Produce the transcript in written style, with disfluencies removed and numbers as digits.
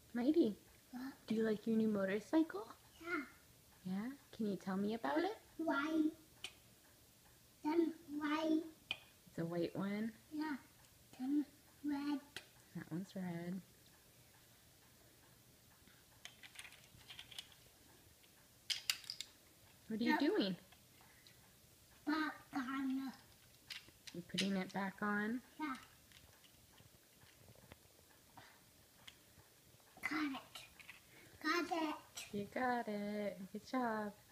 Mighty, What? do you like your new motorcycle? Yeah. Yeah? Can you tell me about it? White. Then white. It's a white one. Yeah. Then red. That one's red. What are you doing? Back on. You putting it back on? Yeah. Got it. Got it. You got it. Good job.